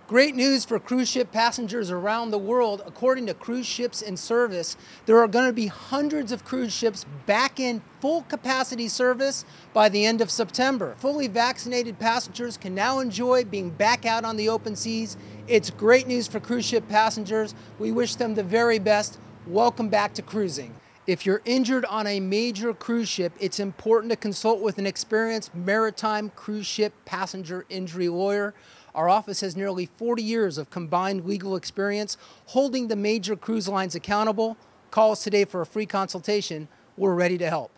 Great news for cruise ship passengers around the world. According to Cruise Ships in Service, there are going to be hundreds of cruise ships back in full capacity service by the end of September. Fully vaccinated passengers can now enjoy being back out on the open seas. It's great news for cruise ship passengers. We wish them the very best. Welcome back to cruising. If you're injured on a major cruise ship, it's important to consult with an experienced maritime cruise ship passenger injury lawyer. Our office has nearly 40 years of combined legal experience holding the major cruise lines accountable. Call us today for a free consultation. We're ready to help.